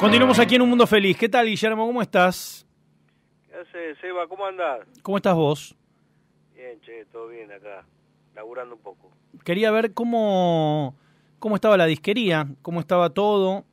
Continuamos aquí en Un Mundo Feliz. ¿Qué tal, Guillermo? ¿Cómo estás? ¿Qué haces, Seba? ¿Cómo andás? ¿Cómo estás vos? Bien, che, todo bien acá, laburando un poco. Quería ver cómo estaba la disquería, cómo estaba todo.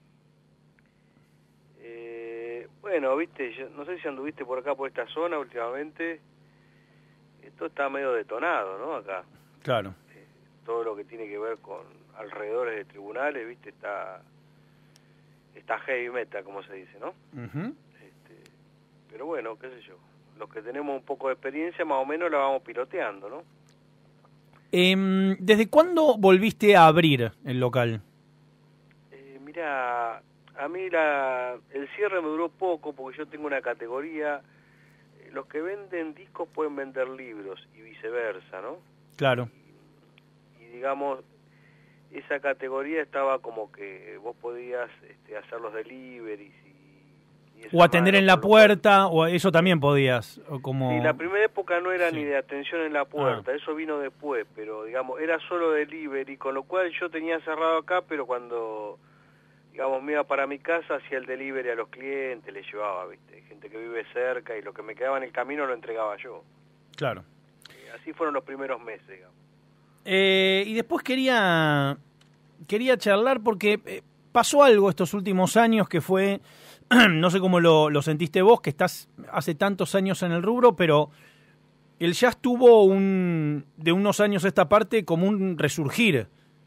Bueno, viste, yo no sé si anduviste por acá, por esta zona últimamente. Esto está medio detonado, ¿no? Acá. Claro. Todo lo que tiene que ver con alrededores de tribunales, viste, está heavy metal, como se dice, ¿no? Uh-huh. Pero bueno, qué sé yo. Los que tenemos un poco de experiencia, más o menos la vamos piloteando, ¿no? ¿Desde cuándo volviste a abrir el local? Mira, a mí el cierre me duró poco porque yo tengo una categoría. Los que venden discos pueden vender libros y viceversa, ¿no? Claro. Y digamos, esa categoría estaba como que vos podías hacer los deliveries o atender en la puerta, o eso también podías. O como... Sí, la primera época no era ni de atención en la puerta, Ah. eso vino después, pero digamos, era solo delivery, con lo cual yo tenía cerrado acá, pero cuando, digamos, me iba para mi casa, hacía el delivery a los clientes, les llevaba, ¿viste? Gente que vive cerca, y lo que me quedaba en el camino lo entregaba yo. Claro. Así fueron los primeros meses, digamos. Y después quería charlar porque pasó algo estos últimos años que fue, no sé cómo lo sentiste vos, que estás hace tantos años en el rubro, pero el jazz tuvo de unos años a esta parte como un resurgir.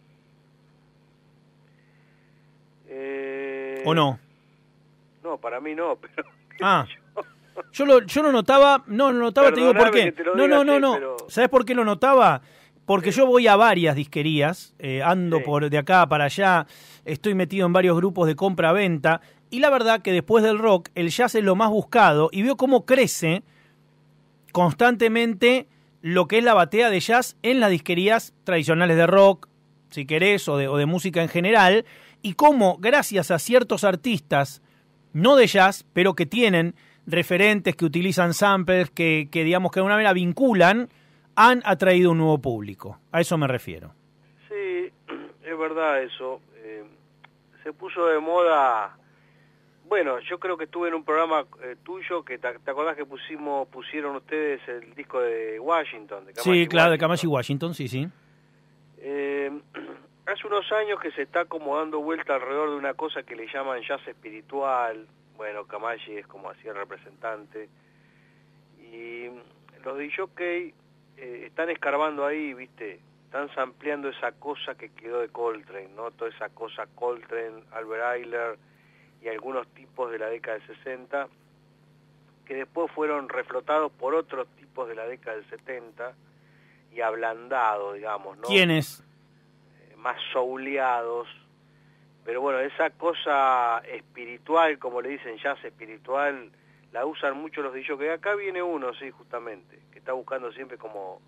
¿O no? No, para mí no, pero... Yo lo notaba, no lo notaba, te digo por qué. No. Pero... ¿Sabés por qué lo notaba? Porque yo voy a varias disquerías, ando por de acá para allá, estoy metido en varios grupos de compra-venta, y la verdad que después del rock, el jazz es lo más buscado, y veo cómo crece constantemente lo que es la batea de jazz en las disquerías tradicionales de rock, si querés, o de música en general, y cómo, gracias a ciertos artistas, no de jazz, pero que tienen referentes, que utilizan samples, que digamos que de una manera vinculan, han atraído un nuevo público. A eso me refiero. Sí, es verdad eso. Se puso de moda. Bueno, yo creo que estuve en un programa tuyo que te acordás que pusieron ustedes el disco de Washington. De sí, claro, de Kamasi Washington, sí. Hace unos años que se está como dando vuelta alrededor de una cosa que le llaman jazz espiritual. Bueno, Kamasi es como así el representante. Y los DJ están escarbando ahí, ¿viste? Están sampleando esa cosa que quedó de Coltrane, ¿no? Toda esa cosa Coltrane, Albert Ayler y algunos tipos de la década del 60 que después fueron reflotados por otros tipos de la década del 70 y ablandados, digamos, ¿no? ¿Quiénes? Más souleados. Pero bueno, esa cosa espiritual, como le dicen, jazz espiritual, la usan mucho los DJs, que acá viene uno, sí, justamente, que está buscando siempre como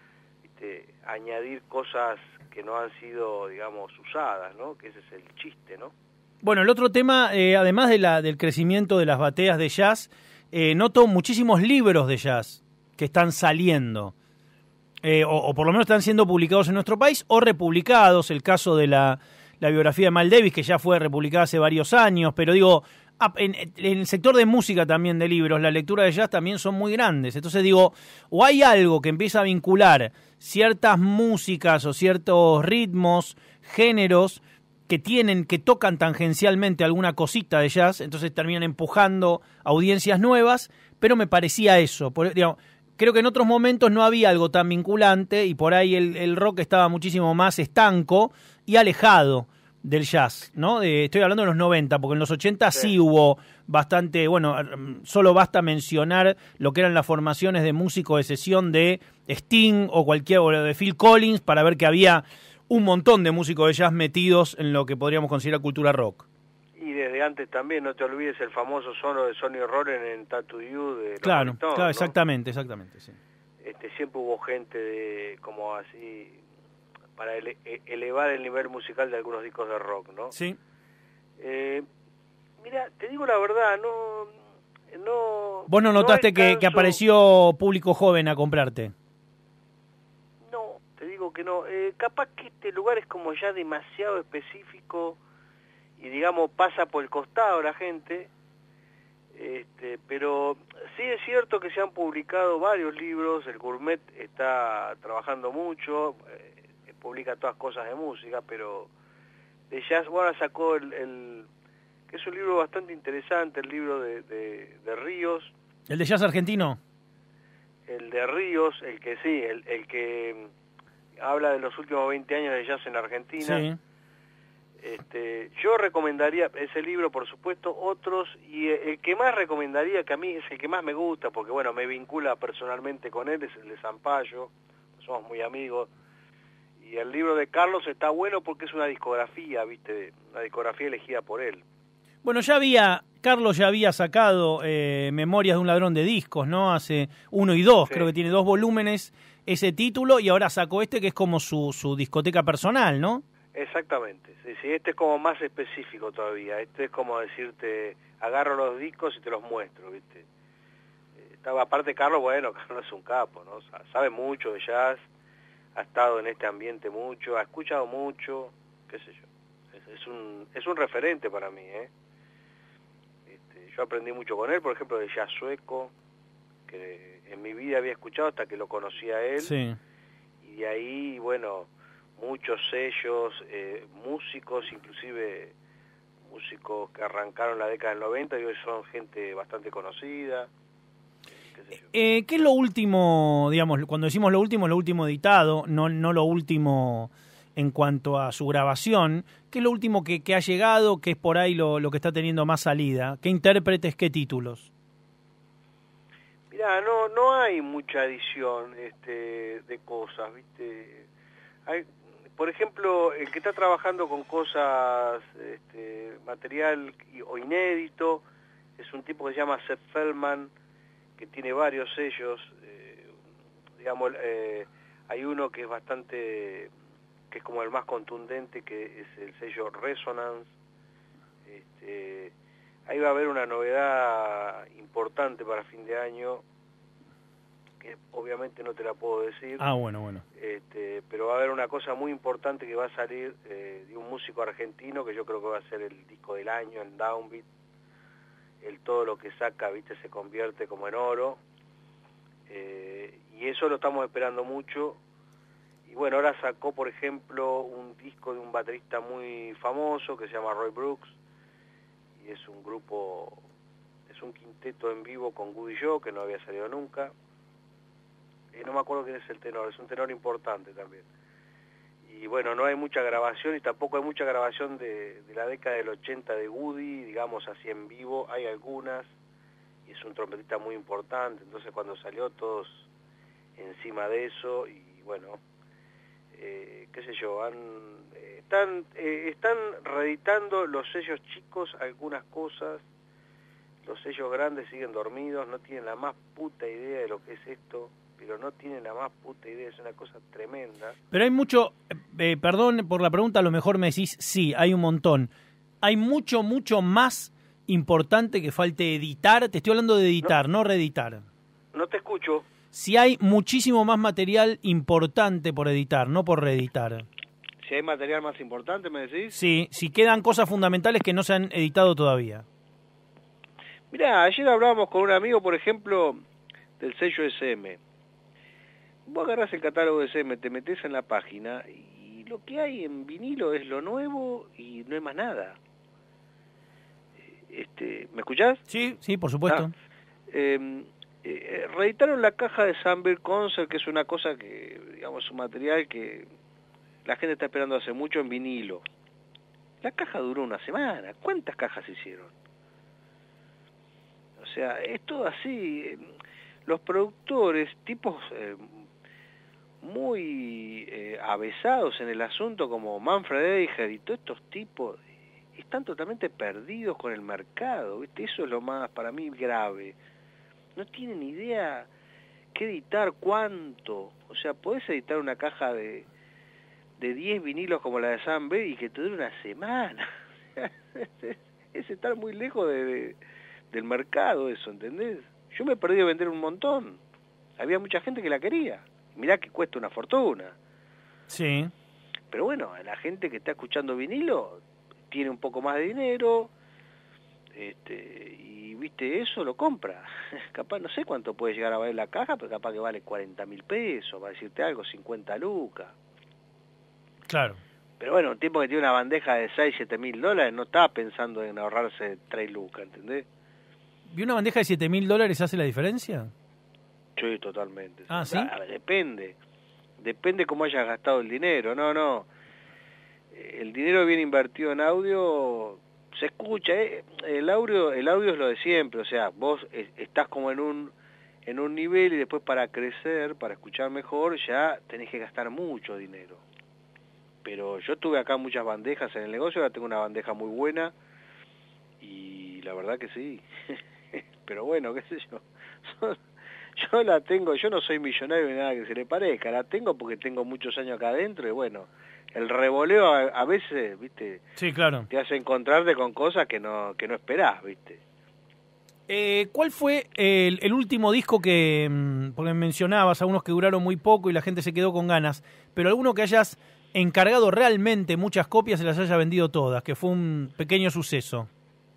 añadir cosas que no han sido, digamos, usadas, ¿no? Que ese es el chiste, ¿no? Bueno, el otro tema, además del crecimiento de las bateas de jazz, noto muchísimos libros de jazz que están saliendo, o por lo menos están siendo publicados en nuestro país, o republicados, el caso de la biografía de Miles Davis, que ya fue republicada hace varios años, pero digo... En el sector de música también de libros, la lectura de jazz también son muy grandes. Entonces digo, o hay algo que empieza a vincular ciertas músicas o ciertos ritmos, géneros que tocan tangencialmente alguna cosita de jazz, entonces terminan empujando audiencias nuevas, pero me parecía eso. Creo que en otros momentos no había algo tan vinculante y por ahí el rock estaba muchísimo más estanco y alejado del jazz, ¿no? Estoy hablando de los 90, porque en los 80 sí hubo bastante, bueno, solo basta mencionar lo que eran las formaciones de músicos de sesión de Sting o de Phil Collins para ver que había un montón de músicos de jazz metidos en lo que podríamos considerar cultura rock. Y desde antes también, no te olvides el famoso solo de Sonny Rollins en Tattoo You de los Claro, Stones, claro, ¿no? exactamente, sí. Siempre hubo gente como así para elevar el nivel musical de algunos discos de rock, ¿no? Sí. Mira, te digo la verdad, no... ¿Vos no notaste que apareció público joven a comprarte? No, te digo que no. Capaz que este lugar es como ya demasiado específico digamos, pasa por el costado la gente. Pero sí es cierto que se han publicado varios libros, el Gourmet está trabajando mucho, publica todas cosas de música, pero de jazz, bueno, sacó que es un libro bastante interesante, el libro de Ríos. ¿El de jazz argentino? El de Ríos, el que habla de los últimos 20 años de jazz en Argentina. Sí. Yo recomendaría ese libro, por supuesto, otros, y el que más recomendaría, que a mí es el que más me gusta, porque bueno, me vincula personalmente con él, es el de Zampayo, somos muy amigos, y el libro de Carlos está bueno porque es una discografía, ¿viste? Una discografía elegida por él. Bueno, Carlos ya había sacado Memorias de un ladrón de discos, ¿no? Hace 1 y 2, sí. Creo que tiene 2 volúmenes ese título, y ahora sacó este que es como su discoteca personal, ¿no? Exactamente, sí, este es como más específico todavía, este es como decirte, agarro los discos y te los muestro, ¿viste? Aparte Carlos, bueno, Carlos es un capo, ¿no? O sea, sabe mucho de jazz, ha estado en este ambiente mucho, ha escuchado mucho, qué sé yo, es un referente para mí, ¿eh? Yo aprendí mucho con él, por ejemplo, de jazz sueco, que en mi vida había escuchado hasta que lo conocí a él, sí. Y de ahí, bueno, muchos sellos, músicos, inclusive músicos que arrancaron la década del 90 y hoy son gente bastante conocida. ¿Qué es lo último, digamos, cuando decimos lo último editado, no lo último en cuanto a su grabación? ¿Qué es lo último que ha llegado, que es por ahí lo que está teniendo más salida? ¿Qué intérpretes, qué títulos? Mirá, no hay mucha edición de cosas, ¿viste? Por ejemplo, el que está trabajando con cosas, material o inédito, es un tipo que se llama Seth Feldman, que tiene varios sellos, digamos, hay uno que es bastante, que es como el más contundente, que es el sello Resonance. Ahí va a haber una novedad importante para fin de año, que obviamente no te la puedo decir. Bueno. Pero va a haber una cosa muy importante que va a salir de un músico argentino, que yo creo que va a ser el disco del año, el Downbeat. Todo lo que saca, viste, se convierte como en oro. Y eso lo estamos esperando mucho. Y bueno, ahora sacó, por ejemplo, un disco de un baterista muy famoso que se llama Roy Brooks. Y es un grupo, es un quinteto en vivo con Woody Joe, que no había salido nunca. No me acuerdo quién es el tenor, es un tenor importante también. Y bueno, no hay mucha grabación y tampoco hay mucha grabación de la década del 80 de Woody, digamos así en vivo, hay algunas, y es un trompetista muy importante, entonces cuando salió todos encima de eso, y bueno, qué sé yo, están reeditando los sellos chicos algunas cosas, los sellos grandes siguen dormidos, no tienen la más puta idea de lo que es esto, pero no tienen la más puta idea, es una cosa tremenda. Pero hay mucho, perdón por la pregunta, a lo mejor me decís, sí, hay un montón. Hay mucho más importante que falte editar, te estoy hablando de editar, no reeditar. No te escucho. Si hay muchísimo más material importante por editar, no por reeditar. Si hay material más importante, ¿me decís? Sí, si quedan cosas fundamentales que no se han editado todavía. Mirá, ayer hablábamos con un amigo, por ejemplo, del sello SM. Vos agarrás el catálogo de SM, te metés en la página y lo que hay en vinilo es lo nuevo y no hay más nada. ¿Me escuchás? Sí, por supuesto. Reeditaron la caja de Sunbird Concert, que es una cosa que, digamos, un material que la gente está esperando hace mucho en vinilo. La caja duró una semana. ¿Cuántas cajas hicieron? O sea, es todo así. Los productores, tipos muy avesados en el asunto, como Manfred Eicher y todos estos tipos, están totalmente perdidos con el mercado, ¿viste? Eso es lo más, para mí, grave. No tienen idea qué editar, cuánto. O sea, podés editar una caja de 10 vinilos como la de Sam B y que te dure una semana. Es estar muy lejos del mercado eso, ¿entendés? Yo me he perdido vender un montón. Había mucha gente que la quería. Mirá que cuesta una fortuna. Sí. Pero bueno, la gente que está escuchando vinilo tiene un poco más de dinero, y viste, eso lo compra. Capaz, no sé cuánto puede llegar a valer la caja, pero capaz que vale 40.000 pesos, para decirte algo, 50 lucas. Claro. Pero bueno, un tipo que tiene una bandeja de 6, 7 mil dólares no está pensando en ahorrarse 3 lucas, ¿entendés? ¿Y una bandeja de $7.000 hace la diferencia? Sí, totalmente. Ah, ¿sí? A ver, depende cómo hayas gastado el dinero. No, el dinero bien invertido en audio se escucha, el audio es lo de siempre, o sea, vos estás como en un nivel y después para crecer, para escuchar mejor, ya tenés que gastar mucho dinero. Pero yo tuve acá muchas bandejas en el negocio, ahora tengo una bandeja muy buena y la verdad que sí. Pero bueno, qué sé yo. Yo la tengo, yo no soy millonario ni nada que se le parezca, la tengo porque tengo muchos años acá adentro y bueno, el revoleo a veces, viste, Sí, claro. te hace encontrarte con cosas que no esperás, viste. ¿Cuál fue el último disco que, porque mencionabas algunos que duraron muy poco y la gente se quedó con ganas, pero alguno que hayas encargado realmente muchas copias y las haya vendido todas, que fue un pequeño suceso?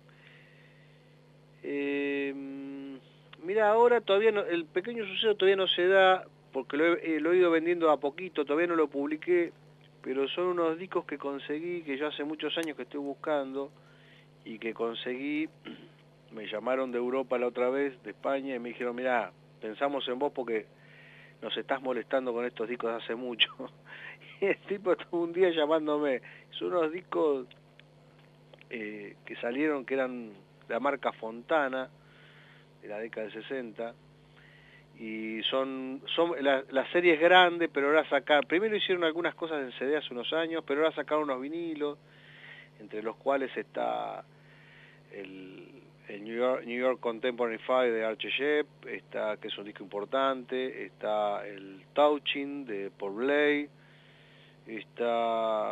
Mira, ahora todavía no, el pequeño suceso todavía no se da, porque lo he ido vendiendo a poquito, todavía no lo publiqué, pero son unos discos que conseguí, que yo hace muchos años que estoy buscando, y que conseguí. Me llamaron de Europa la otra vez, de España, y me dijeron, mirá, pensamos en vos porque nos estás molestando con estos discos hace mucho. Y el tipo estuvo un día llamándome. Son unos discos que salieron, que eran de la marca Fontana, de la década del 60, y la serie es grande, pero ahora primero hicieron algunas cosas en CD hace unos años, pero ahora sacaron unos vinilos, entre los cuales está el New York Contemporary 5 de Archie Shepp, está, que es un disco importante, está el Touching de Paul Bley, está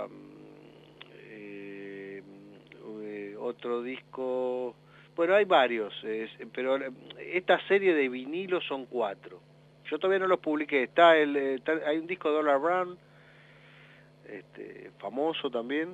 otro disco, bueno, hay varios, pero esta serie de vinilos son 4. Yo todavía no los publiqué, hay un disco de Dollar Brown, famoso también.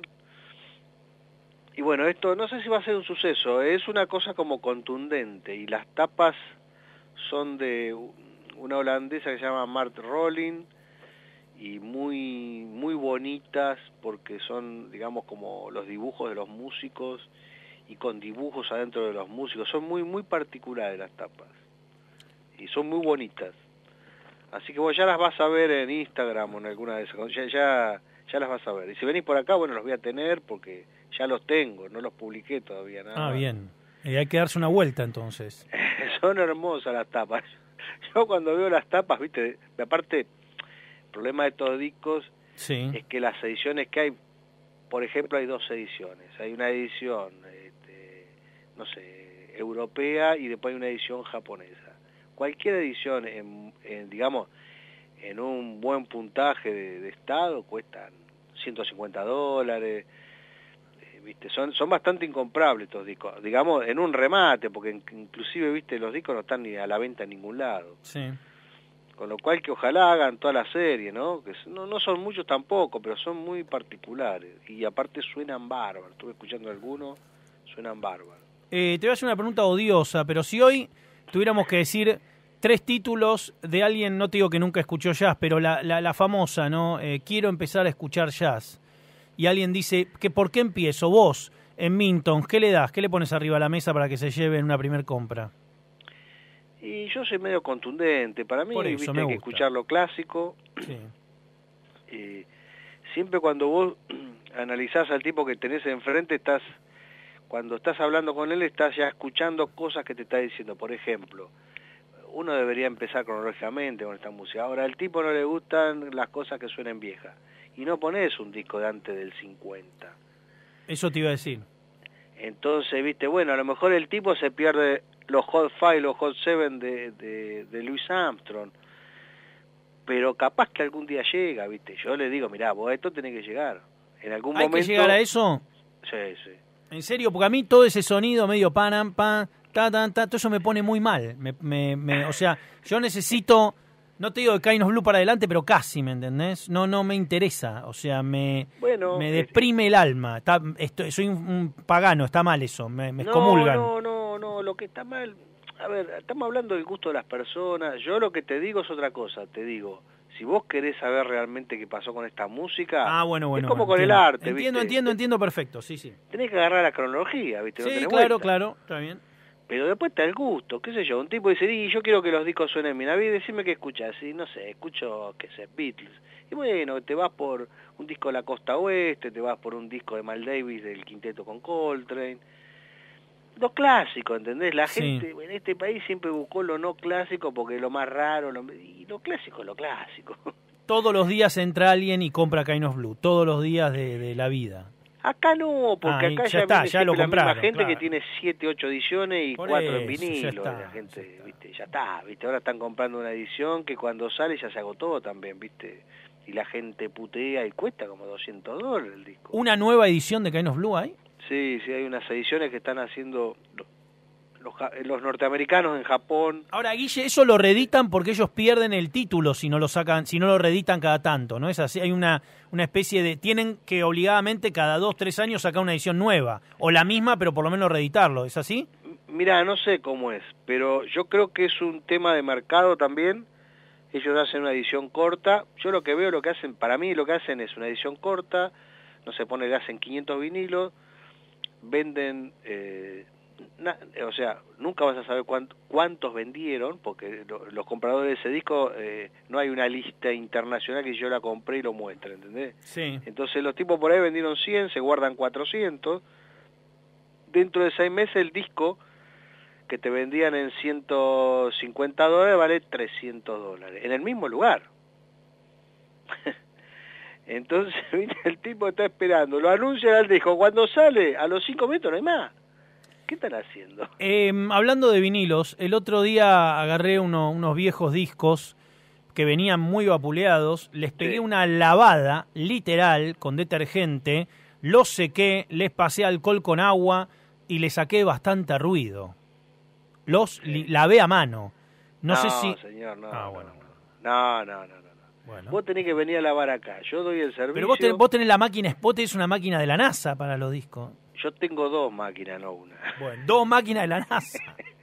Y bueno, esto no sé si va a ser un suceso, es una cosa como contundente, y las tapas son de una holandesa que se llama Mart Rolling, y muy muy bonitas porque son, digamos, como los dibujos de los músicos, y con dibujos adentro de los músicos, son muy muy particulares las tapas, y son muy bonitas. Así que vos ya las vas a ver en Instagram o en alguna de esas, ya las vas a ver. Y si venís por acá, bueno, los voy a tener porque ya los tengo, no los publiqué todavía, nada. Bien. Hay que darse una vuelta entonces. Son hermosas las tapas. Yo cuando veo las tapas, viste, aparte, el problema de estos discos es que las ediciones que hay, por ejemplo, hay 2 ediciones. Hay una edición, no sé, europea, y después hay una edición japonesa. Cualquier edición, digamos, en un buen puntaje de estado, cuestan $150, ¿viste? Son bastante incomprables estos discos, digamos, en un remate, porque inclusive, ¿viste? Los discos no están ni a la venta en ningún lado. Sí. Con lo cual que ojalá hagan toda la serie, ¿no? Que no son muchos tampoco, pero son muy particulares, y aparte suenan bárbaros. Estuve escuchando algunos, suenan bárbaros. Te voy a hacer una pregunta odiosa, pero si hoy tuviéramos que decir 3 títulos de alguien, no te digo que nunca escuchó jazz, pero la famosa, ¿no? Quiero empezar a escuchar jazz. Y alguien dice, ¿por qué empiezo? Vos, en Minton, ¿qué le das? ¿Qué le pones arriba a la mesa para que se lleve en una primer compra? Y yo soy medio contundente. Para mí, hay que escuchar lo clásico. Sí. Siempre cuando vos analizás al tipo que tenés enfrente, cuando estás hablando con él, estás ya escuchando cosas que te está diciendo. Por ejemplo, uno debería empezar cronológicamente con esta música. Ahora, al tipo no le gustan las cosas que suenen viejas, y no pones un disco de antes del 50. Eso te iba a decir. Entonces, viste, bueno, a lo mejor el tipo se pierde los Hot 5, los Hot 7 de Louis Armstrong, pero capaz que algún día llega, viste. Yo le digo, mirá, vos esto tenés que llegar. En algún momento... ¿Hay que llegar a eso? Sí, sí. ¿En serio? Porque a mí todo ese sonido medio panam, pan, ta, ta, ta, todo eso me pone muy mal. O sea, yo necesito No te digo de Kainos Blue para adelante, pero casi, ¿me entendés? No me interesa, o sea, me deprime el alma. Soy un pagano, está mal eso, me excomulgan. No, lo que está mal, a ver, estamos hablando del gusto de las personas. Yo lo que te digo es otra cosa, te digo, si vos querés saber realmente qué pasó con esta música, bueno, es como entiendo, con el arte, entiendo perfecto, sí. Tenés que agarrar la cronología, ¿viste? Sí, no claro, está bien. Pero después está el gusto, qué sé yo, un tipo dice, yo quiero que los discos suenen bien, a ver, decime qué escuchas, y no sé, escucho, qué sé, Beatles, y bueno, te vas por un disco de la costa oeste, te vas por un disco de Miles Davis del quinteto con Coltrane, lo clásico, ¿entendés? La gente en este país siempre buscó lo no clásico porque lo más raro, y lo clásico es lo clásico. Todos los días entra alguien y compra Kainos Blue, todos los días de la vida. Acá no, porque acá ya lo compraron, la misma gente, claro. Que tiene 7, 8 ediciones y por 4 en eso, vinilo. La gente, ¿viste? Ya está, ¿viste? Ahora están comprando una edición que cuando sale ya se agotó también, ¿viste? Y la gente putea y cuesta como $200 el disco. ¿Una nueva edición de Kainos Blue hay? Sí, hay unas ediciones que están haciendo los norteamericanos en Japón. Ahora, Guille, eso lo reeditan porque ellos pierden el título si no lo reeditan cada tanto, ¿no es así? Hay una especie de... Tienen que obligadamente cada 2-3 años sacar una edición nueva, o la misma, pero por lo menos reeditarlo, ¿es así? Mirá, no sé cómo es, pero yo creo que es un tema de mercado también. Ellos hacen una edición corta. Yo lo que veo, para mí lo que hacen es una edición corta, no se pone, le hacen 500 vinilos, venden... o sea, nunca vas a saber cuántos vendieron, porque los compradores de ese disco, no hay una lista internacional que yo la compré y lo muestre, ¿entendés? Sí. Entonces los tipos por ahí vendieron 100, se guardan 400, dentro de 6 meses el disco que te vendían en $150 vale $300, en el mismo lugar. Entonces, ¿viste? El tipo está esperando, lo anuncian al disco, cuando sale, a los 5 minutos no hay más. ¿Qué están haciendo? Hablando de vinilos, el otro día agarré unos viejos discos que venían muy vapuleados, les pegué una lavada literal con detergente, los sequé, les pasé alcohol con agua y le saqué bastante ruido. Los lavé a mano. No sé si... Señor, no. Bueno. No. Bueno. Vos tenés que venir a lavar acá, yo doy el servicio. Pero vos tenés la máquina Spot, es una máquina de la NASA para los discos. Yo tengo 2 máquinas, no una. Bueno, 2 máquinas de la NASA.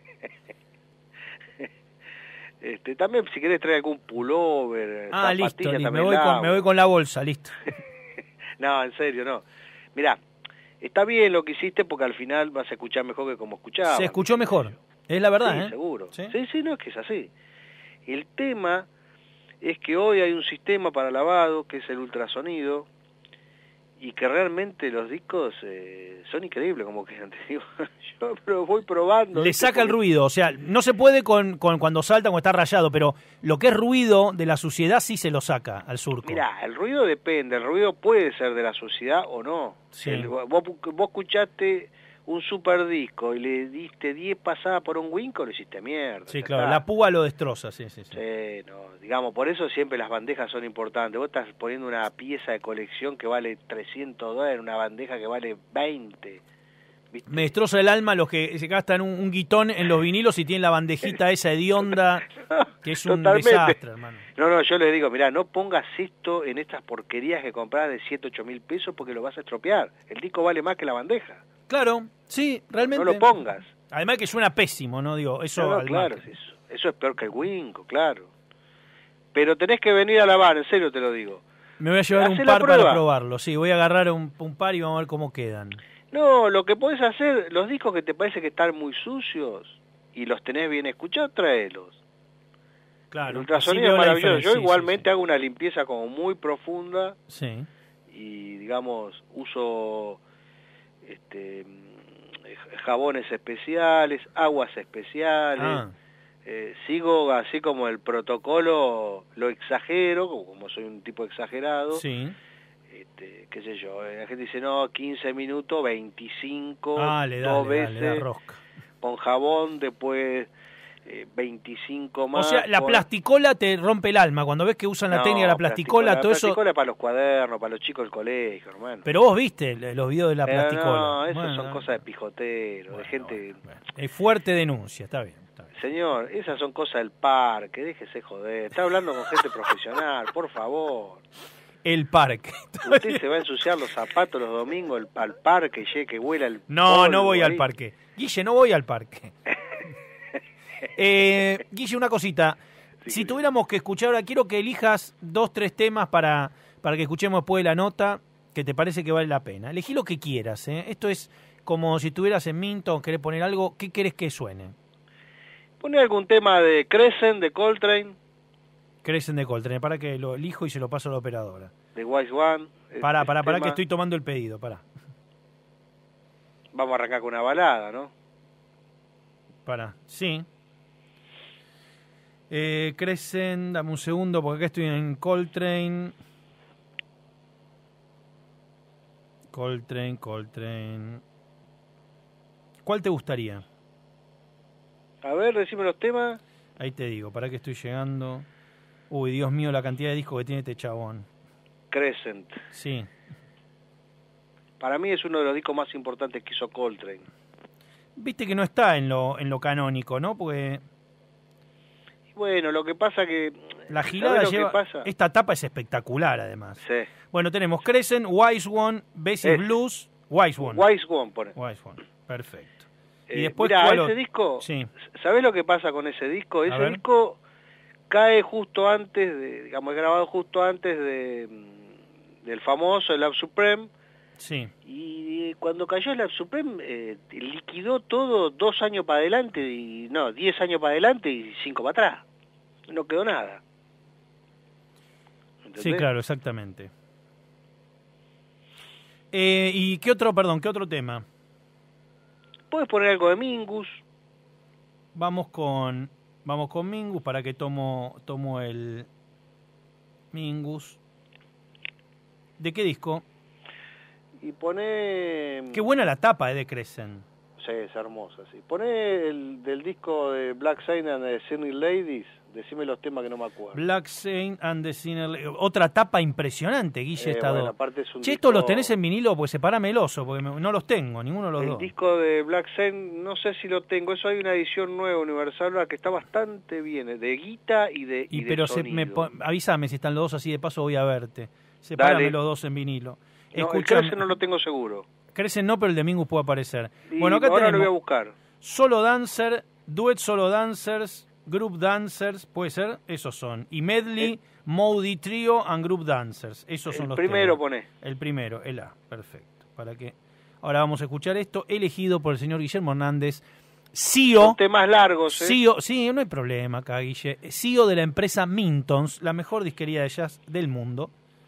También si querés traer algún pullover, listo, me voy con la bolsa, listo. No, en serio, no. Mirá, está bien lo que hiciste porque al final vas a escuchar mejor que como escuchabas. Se escuchó mejor, es la verdad, sí, seguro. Sí, no, es que es así. El tema es que hoy hay un sistema para lavado que es el ultrasonido y que realmente los discos son increíbles, como que te digo, yo voy probando. Le saca el ruido, o sea, no se puede con cuando salta o está rayado, pero lo que es ruido de la suciedad sí se lo saca al surco. Mirá, el ruido depende, el ruido puede ser de la suciedad o no. Sí. Vos escuchaste un super disco y le diste 10 pasadas por un Winco, lo hiciste mierda. Sí, claro, la púa lo destroza, sí. Sí, no, digamos, por eso siempre las bandejas son importantes. Vos estás poniendo una pieza de colección que vale $300, una bandeja que vale 20. ¿Viste? Me destroza el alma los que se gastan un guitón en los vinilos y tienen la bandejita esa hedionda, que es un desastre, hermano. No, yo les digo, mirá, no pongas esto en estas porquerías que compras de 7, 8 mil pesos porque lo vas a estropear. El disco vale más que la bandeja. Claro, sí, realmente. No lo pongas. Además que suena pésimo, ¿no? Digo, eso. No, claro, eso es peor que el Winco, claro. Pero tenés que venir a lavar, en serio te lo digo. Me voy a llevar un par para probarlo, sí, voy a agarrar un par y vamos a ver cómo quedan. No, lo que podés hacer, los discos que te parece que están muy sucios y los tenés bien escuchados, tráelos. Claro. El ultrasonido es maravilloso. Yo igualmente hago una limpieza como muy profunda. Sí. Y, digamos, uso jabones especiales, aguas especiales. Sigo así como el protocolo, lo exagero, como soy un tipo exagerado. Sí. Qué sé yo, la gente dice, no, 15 minutos, 25, dos veces, dale, rosca. Con jabón, después 25 más. O sea, la plasticola te rompe el alma, cuando ves que usan la técnica de la plasticola, todo eso... La plasticola para los cuadernos, para los chicos del colegio, hermano. Pero vos viste los videos de la plasticola. No, eso son cosas de pijotero, de gente... Es fuerte denuncia, está bien. Señor, esas son cosas del parque, déjese joder. Está hablando con gente profesional, por favor. El parque. Usted se va a ensuciar los zapatos los domingos al parque, que huela el No, polvo no voy ahí. al parque. Guille, no voy al parque. Guille, una cosita. Sí, Si tuviéramos que escuchar ahora, quiero que elijas 2, 3 temas para que escuchemos después de la nota, que te parece que vale la pena. Elegí lo que quieras, ¿eh? Esto es como si estuvieras en Minton, querés poner algo, ¿qué querés que suene? Pone algún tema de Crescent, de Coltrane, Crecen de Coltrane, para que lo elijo y se lo paso a la operadora. de Wise One. Pará, tema. que estoy tomando el pedido, pará. Vamos a arrancar con una balada, ¿no? Pará, sí. Crecen, dame un segundo porque acá estoy en Coltrane. Coltrane. ¿Cuál te gustaría? A ver, decime los temas. Ahí te digo, para que estoy llegando. Uy, Dios mío, la cantidad de discos que tiene este chabón. Crescent. Sí. Para mí es uno de los discos más importantes que hizo Coltrane. Viste que no está en lo canónico, ¿no? Porque Y bueno, lo que pasa que... la ¿sabés gilada lo que lleva... pasa? Esta tapa es espectacular, además. Sí. Bueno, tenemos Crescent, Wise One, Basic Blues, Wise One. Wise One, pone. Wise One, perfecto. Y después, mirá, ¿cuál ese otro? disco, Sí. ¿sabés lo que pasa con ese disco? A Ese ver. disco cae justo antes de, digamos, es grabado justo antes del famoso el Love Supreme, Sí. y cuando cayó el Love Supreme liquidó todo 2 años para adelante, y no, 10 años para adelante y 5 para atrás. No quedó nada. ¿Entendés? Sí, claro, exactamente. ¿Y qué otro tema? Puedes poner algo de Mingus. Vamos con Mingus, para que tomo el Mingus. ¿De qué disco? Y poné... Qué buena la tapa de Crescent. Sí, es hermosa, sí. Poné el del disco de Black Saint and the Sinning Ladies. Decime los temas que no me acuerdo. Black Saint and the Sinner. Otra tapa impresionante, Guille, esta bueno, dos. aparte es un Che, disco... ¿estos los tenés en vinilo? Pues sepárame el oso, porque no los tengo, ninguno de los El dos. disco de Black Saint, no sé si lo tengo. Eso hay una edición nueva, Universal, que está bastante bien. De guita y de Pero sonido. avísame si están los dos, así de paso voy a verte. Sepárame Dale. los dos en vinilo. No, el Escuchame, Crescent no lo tengo seguro. Crecen no, pero el de Mingus puede aparecer. Y Bueno, acá ahora lo voy a tenemos buscar. Solo Dancer, Duet Solo Dancers, Group Dancers, ¿puede ser? Esos son. Y Medley, Moody Trio and Group Dancers. Esos son El los primero temas. poné. El primero, el A, perfecto. ¿Para qué? Ahora vamos a escuchar esto, elegido por el señor Guillermo Hernández, CEO. Son temas largos, ¿eh? CEO, sí, no hay problema acá, Guille. CEO de la empresa Mintons, la mejor disquería de jazz del mundo.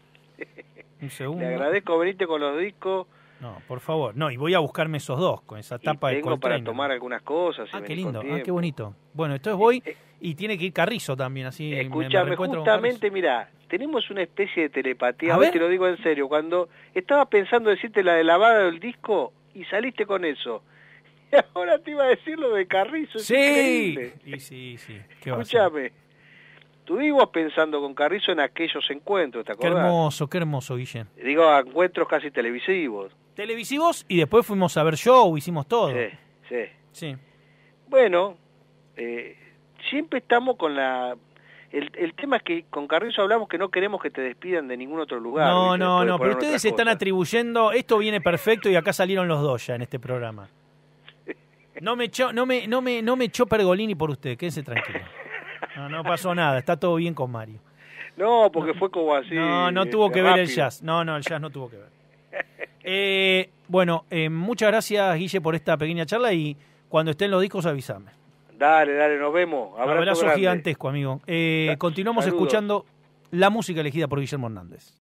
Un segundo. Le agradezco venirte con los discos. No, por favor. No, y voy a buscarme esos dos, con esa tapa Y de tengo Coltrane. para tomar algunas cosas. si Ah, qué venís con lindo, qué tiempo. bonito. Bueno, entonces voy y tiene que ir Carrizo también, así me Escúchame, reencuentro con justamente, mirá, tenemos una especie de telepatía, A a ver. te lo digo en serio, cuando estaba pensando decirte la de lavada del disco y saliste con eso, y ahora te iba a decir lo de Carrizo, es Sí, increíble. y sí. ¿Qué va a hacer? Escúchame, estuvimos pensando con Carrizo en aquellos encuentros, ¿te Qué acordás? hermoso, Guille. Digo, encuentros casi televisivos. Televisivos y después fuimos a ver show, hicimos todo. Sí. Sí. Bueno, siempre estamos con la... El tema es que con Carrizo hablamos que no queremos que te despidan de ningún otro lugar. No, ¿viste? no, Después de pero poner ustedes nuestras se están cosas. atribuyendo, esto viene perfecto y acá salieron los dos ya en este programa. No me echó Pergolini por usted, quédense tranquilo. No pasó nada, está todo bien con Mario. No, porque fue como así. No tuvo que ver el rápido. jazz. No, el jazz no tuvo que ver. Bueno, muchas gracias, Guille, por esta pequeña charla y cuando estén los discos avísame. Dale, nos vemos. Abrazo grande. gigantesco, amigo. Continuamos Saludos. escuchando la música elegida por Guillermo Hernández.